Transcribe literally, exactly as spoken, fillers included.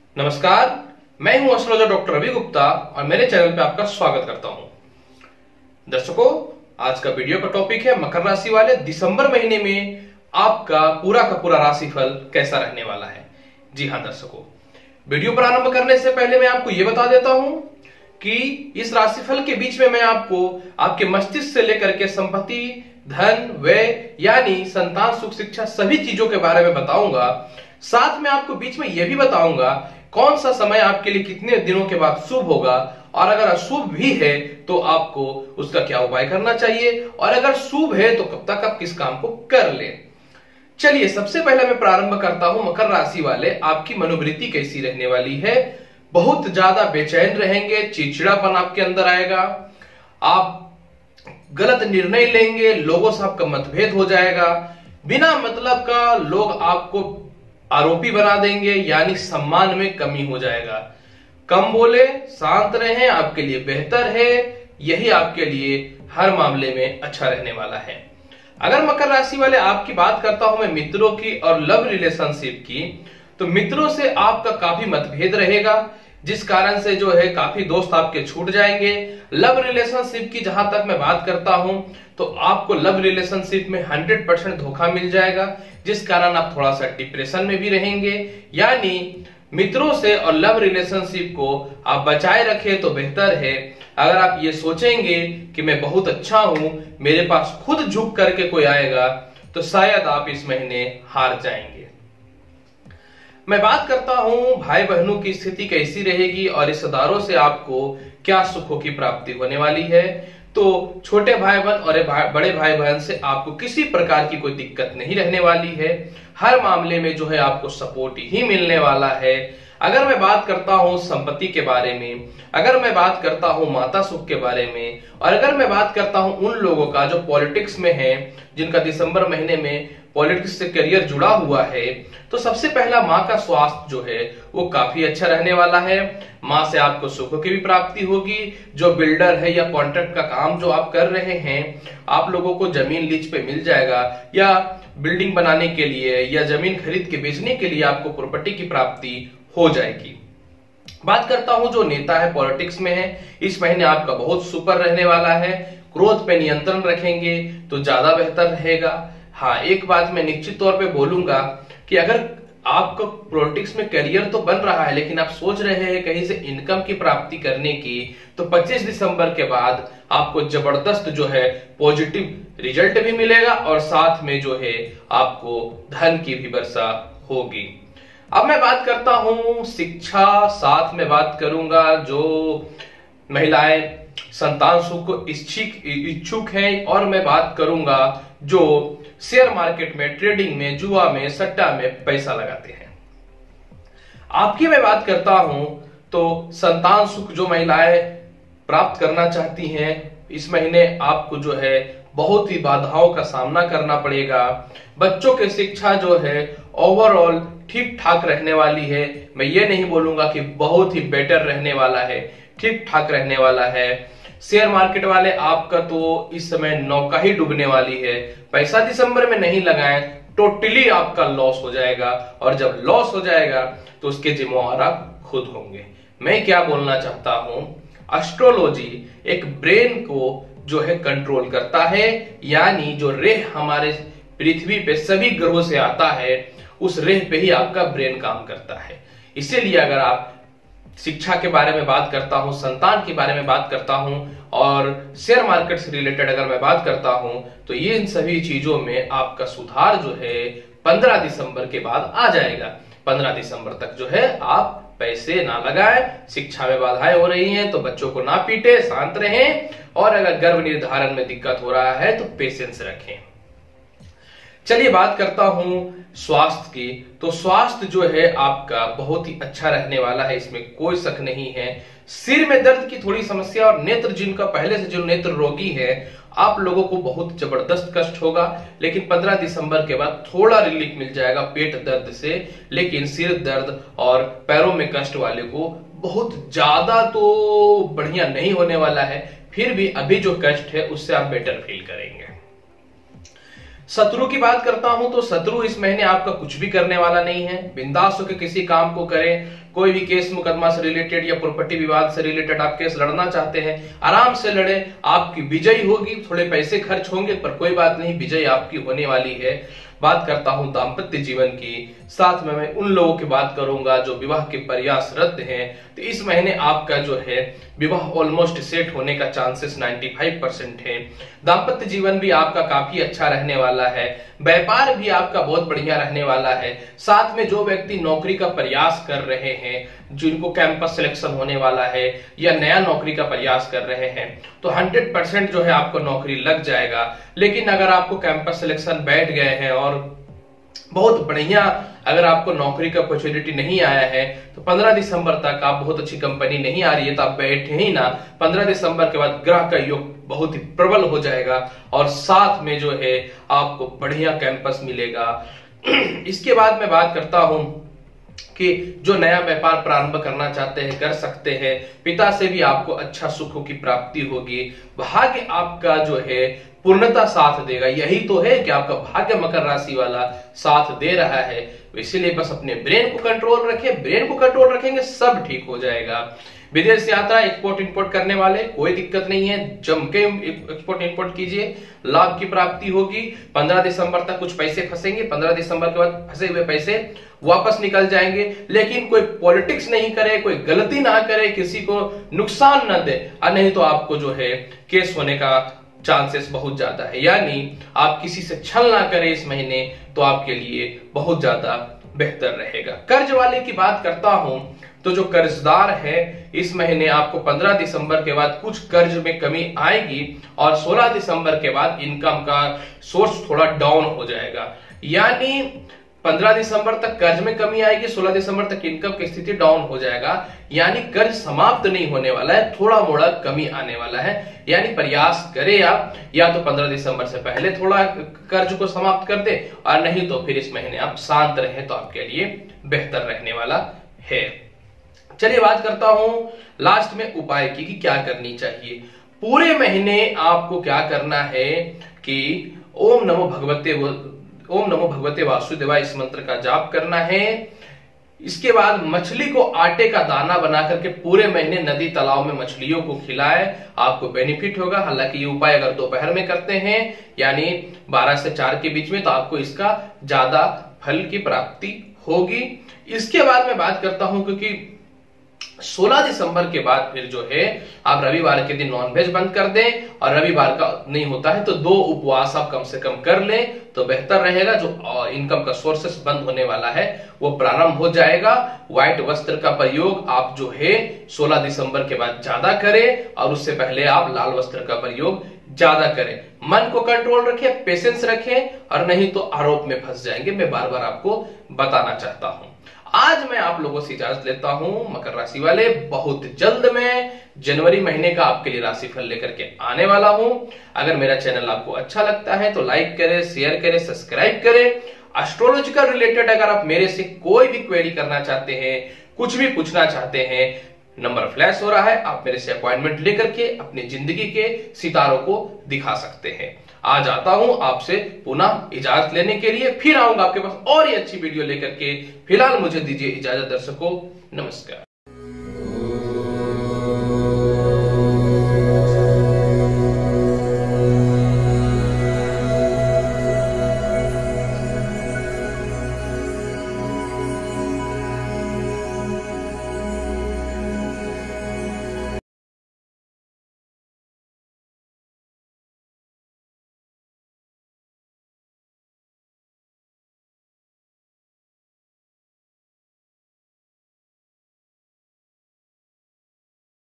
नमस्कार, मैं हूं एस्ट्रोलॉजर डॉक्टर रवि गुप्ता और मेरे चैनल पे आपका स्वागत करता हूं। दर्शकों, आज का वीडियो का टॉपिक है मकर राशि वाले दिसंबर महीने में आपका पूरा का पूरा राशिफल कैसा रहने वाला है। जी हां दर्शकों, वीडियो प्रारंभ करने से पहले मैं आपको यह बता देता हूं कि इस राशिफल के बीच में मैं आपको आपके मस्तिष्क से लेकर के संपत्ति, धन, व्यय यानी संतान, सुख, शिक्षा सभी चीजों के बारे में बताऊंगा। साथ में आपको बीच में यह भी बताऊंगा कौन सा समय आपके लिए कितने दिनों के बाद शुभ होगा, और अगर अशुभ भी है तो आपको उसका क्या उपाय करना चाहिए, और अगर शुभ है तो कब तक आप किस काम को कर ले। चलिए, सबसे पहले मैं प्रारंभ करता हूं मकर राशि वाले, आपकी मनोवृत्ति कैसी रहने वाली है। बहुत ज्यादा बेचैन रहेंगे, चिड़चिड़ापन आपके अंदर आएगा, आप गलत निर्णय लेंगे, लोगों से आपका मतभेद हो जाएगा, बिना मतलब का लोग आपको आरोपी बना देंगे, यानी सम्मान में कमी हो जाएगा। कम बोले, शांत रहें, आपके लिए बेहतर है, यही आपके लिए हर मामले में अच्छा रहने वाला है। अगर मकर राशि वाले आपकी बात करता हूं मैं मित्रों की और लव रिलेशनशिप की, तो मित्रों से आपका काफी मतभेद रहेगा, जिस कारण से जो है काफी दोस्त आपके छूट जाएंगे। लव रिलेशनशिप की जहां तक मैं बात करता हूं तो आपको लव रिलेशनशिप में हंड्रेड परसेंट धोखा मिल जाएगा, जिस कारण आप थोड़ा सा डिप्रेशन में भी रहेंगे। यानी मित्रों से और लव रिलेशनशिप को आप बचाए रखें तो बेहतर है। अगर आप ये सोचेंगे कि मैं बहुत अच्छा हूं, मेरे पास खुद झुक करके कोई आएगा, तो शायद आप इस महीने हार जाएंगे। मैं बात करता हूं भाई बहनों की स्थिति कैसी रहेगी और रिश्तेदारों से आपको क्या सुखों की प्राप्ति होने वाली है। तो छोटे भाई बहन और बड़े भाई बहन से आपको किसी प्रकार की कोई दिक्कत नहीं रहने वाली है। हर मामले में जो है आपको सपोर्ट ही मिलने वाला है। अगर मैं बात करता हूं संपत्ति के बारे में, अगर मैं बात करता हूं माता सुख के बारे में, और अगर मैं बात करता हूं उन लोगों का जो पॉलिटिक्स में है, जिनका दिसंबर महीने में पॉलिटिक्स से करियर जुड़ा हुआ है, तो सबसे पहला माँ का स्वास्थ्य जो है वो काफी अच्छा रहने वाला है। माँ से आपको सुखों की भी प्राप्ति होगी। जो बिल्डर है या कॉन्ट्रैक्ट का काम जो आप कर रहे हैं, आप लोगों को जमीन लीज पे मिल जाएगा, या बिल्डिंग बनाने के लिए या जमीन खरीद के बेचने के लिए आपको प्रॉपर्टी की प्राप्ति हो जाएगी। बात करता हूं जो नेता है पॉलिटिक्स में है, इस महीने आपका बहुत सुपर रहने वाला है। क्रोध पे नियंत्रण रखेंगे तो ज्यादा बेहतर रहेगा। हाँ, एक बात मैं निश्चित तौर पे बोलूंगा कि अगर आपको पॉलिटिक्स में करियर तो बन रहा है, लेकिन आप सोच रहे हैं कहीं से इनकम की प्राप्ति करने की, तो पच्चीस दिसंबर के बाद आपको जबरदस्त जो है पॉजिटिव रिजल्ट भी मिलेगा, और साथ में जो है आपको धन की भी वर्षा होगी। अब मैं बात करता हूं शिक्षा, साथ में बात करूंगा जो महिलाएं संतान सुख को इच्छुक इच्छुक हैं, और मैं बात करूंगा जो शेयर मार्केट में, ट्रेडिंग में, जुआ में, सट्टा में पैसा लगाते हैं। आपकी मैं बात करता हूं तो संतान सुख जो महिलाएं प्राप्त करना चाहती हैं, इस महीने आपको जो है बहुत ही बाधाओं का सामना करना पड़ेगा। बच्चों की शिक्षा जो है ओवरऑल ठीक ठाक रहने वाली है। मैं ये नहीं बोलूंगा कि बहुत ही बेटर रहने वाला है, ठीक ठाक रहने वाला है। शेयर मार्केट वाले आपका तो इस समय नौका ही डूबने वाली है। पैसा दिसंबर में नहीं लगाएं, टोटली आपका लॉस हो जाएगा, और जब लॉस हो जाएगा तो उसके जिम्मेवार आप खुद होंगे। मैं क्या बोलना चाहता हूं, एस्ट्रोलॉजी एक ब्रेन को जो है कंट्रोल करता है, यानी जो रेह हमारे पृथ्वी पे सभी ग्रहों से आता है, उस रेह पे ही आपका ब्रेन काम करता है। इसीलिए अगर आप शिक्षा के बारे में बात करता हूं, संतान के बारे में बात करता हूं, और शेयर मार्केट से रिलेटेड अगर मैं बात करता हूं, तो ये इन सभी चीजों में आपका सुधार जो है पंद्रह दिसंबर के बाद आ जाएगा। पंद्रह दिसंबर तक जो है आप पैसे ना लगाएं। शिक्षा में बाधाएं हो रही हैं तो बच्चों को ना पीटे, शांत रहें, और अगर गर्भ निर्धारण में दिक्कत हो रहा है तो पेशेंस रखें। चलिए बात करता हूं स्वास्थ्य की। तो स्वास्थ्य जो है आपका बहुत ही अच्छा रहने वाला है, इसमें कोई शक नहीं है। सिर में दर्द की थोड़ी समस्या, और नेत्र जिनका पहले से जो नेत्र रोगी है, आप लोगों को बहुत जबरदस्त कष्ट होगा, लेकिन पंद्रह दिसंबर के बाद थोड़ा रिलीफ मिल जाएगा पेट दर्द से। लेकिन सिर दर्द और पैरों में कष्ट वाले को बहुत ज्यादा तो बढ़िया नहीं होने वाला है, फिर भी अभी जो कष्ट है उससे आप बेटर फील करेंगे। शत्रु की बात करता हूं तो शत्रु इस महीने आपका कुछ भी करने वाला नहीं है। बिंदास होकर किसी काम को करें। कोई भी केस मुकदमा से रिलेटेड या प्रॉपर्टी विवाद से रिलेटेड आप केस लड़ना चाहते हैं, आराम से लड़े, आपकी विजयी होगी। थोड़े पैसे खर्च होंगे पर कोई बात नहीं, विजय आपकी होने वाली है। बात करता हूं दाम्पत्य जीवन की, साथ में मैं उन लोगों की बात करूंगा जो विवाह के प्रयासरत हैं। तो इस महीने आपका जो है विवाह ऑलमोस्ट सेट होने का चांसेस पचानवे परसेंट है। दाम्पत्य जीवन भी आपका काफी अच्छा रहने वाला है। व्यापार भी आपका बहुत बढ़िया रहने वाला है। साथ में जो व्यक्ति नौकरी का प्रयास कर रहे हैं, जिनको कैंपस सिलेक्शन होने वाला है या नया नौकरी का प्रयास कर रहे हैं, तो हंड्रेड परसेंट जो है आपको नौकरी लग जाएगा। लेकिन अगर आपको कैंपस सिलेक्शन बैठ गए हैं और बहुत बढ़िया अगर आपको नौकरी का अपॉर्चुनिटी नहीं आया है, तो पंद्रह दिसंबर तक आप बहुत अच्छी कंपनी नहीं आ रही है तो आप बैठे ही ना। पंद्रह दिसंबर के बाद ग्रह का योग बहुत ही प्रबल हो जाएगा और साथ में जो है आपको बढ़िया कैंपस मिलेगा। इसके बाद मैं बात करता हूं कि जो नया व्यापार प्रारंभ करना चाहते हैं कर सकते हैं। पिता से भी आपको अच्छा सुखों की प्राप्ति होगी। भाग्य आपका जो है पूर्णता साथ देगा। यही तो है कि आपका भाग्य मकर राशि वाला साथ दे रहा है। इसीलिए बस अपने ब्रेन को कंट्रोल रखिए। ब्रेन को कंट्रोल रखेंगे सब ठीक हो जाएगा। विदेश यात्रा एक्सपोर्ट इंपोर्ट करने वाले कोई दिक्कत नहीं है, जम के एक्सपोर्ट इंपोर्ट कीजिए, लाभ की प्राप्ति होगी। पंद्रह दिसंबर तक कुछ पैसे फंसेंगे, पंद्रह दिसंबर के बाद फंसे हुए पैसे वापस निकल जाएंगे। लेकिन कोई पॉलिटिक्स नहीं करे, कोई गलती ना करे, किसी को नुकसान न दे, और नहीं तो आपको जो है केस होने का चांसेस बहुत ज्यादा है। यानी आप किसी से छल ना करें इस महीने, तो आपके लिए बहुत ज्यादा बेहतर रहेगा। कर्ज वाले की बात करता हूं तो जो कर्जदार है इस महीने आपको पंद्रह दिसंबर के बाद कुछ कर्ज में कमी आएगी और सोलह दिसंबर के बाद इनकम का सोर्स थोड़ा डाउन हो जाएगा। यानी पंद्रह दिसंबर तक कर्ज में कमी आएगी, सोलह दिसंबर तक इनकम की स्थिति डाउन हो जाएगा। यानी कर्ज समाप्त नहीं होने वाला है, थोड़ा मोड़ा कमी आने वाला है। यानी प्रयास करें आप, या तो पंद्रह दिसंबर से पहले थोड़ा कर्ज को समाप्त कर दे, और नहीं तो फिर इस महीने आप शांत रहे तो आपके लिए बेहतर रहने वाला है। चलिए बात करता हूं लास्ट में उपाय की कि क्या करनी चाहिए। पूरे महीने आपको क्या करना है कि ओम नमो भगवते ओम नमो भगवते वासुदेवाय इस मंत्र का जाप करना है। इसके बाद मछली को आटे का दाना बना करके पूरे महीने नदी तालाब में मछलियों को खिलाए, आपको बेनिफिट होगा। हालांकि ये उपाय अगर दोपहर में करते हैं यानी बारह से चार के बीच में, तो आपको इसका ज्यादा फल की प्राप्ति होगी। इसके बाद मैं बात करता हूं क्योंकि सोलह दिसंबर के बाद फिर जो है आप रविवार के दिन नॉनवेज बंद कर दें, और रविवार का नहीं होता है तो दो उपवास आप कम से कम कर लें तो बेहतर रहेगा। जो इनकम का सोर्सेस बंद होने वाला है वो प्रारंभ हो जाएगा। व्हाइट वस्त्र का प्रयोग आप जो है सोलह दिसंबर के बाद ज्यादा करें, और उससे पहले आप लाल वस्त्र का प्रयोग ज्यादा करें। मन को कंट्रोल रखें, पेशेंस रखें, और नहीं तो आरोप में फंस जाएंगे। मैं बार बार आपको बताना चाहता हूं। आज मैं आप लोगों से इजाजत लेता हूं मकर राशि वाले। बहुत जल्द मैं जनवरी महीने का आपके लिए राशिफल लेकर के आने वाला हूं। अगर मेरा चैनल आपको अच्छा लगता है तो लाइक करें, शेयर करें, सब्सक्राइब करें। एस्ट्रोलॉजिकल रिलेटेड अगर आप मेरे से कोई भी क्वेरी करना चाहते हैं, कुछ भी पूछना चाहते हैं, नंबर फ्लैश हो रहा है, आप मेरे से अपॉइंटमेंट लेकर के अपनी जिंदगी के सितारों को दिखा सकते हैं। आज आता हूं आपसे पुनः इजाजत लेने के लिए, फिर आऊंगा आपके पास और ही अच्छी वीडियो लेकर के। फिलहाल मुझे दीजिए इजाजत दर्शकों, नमस्कार।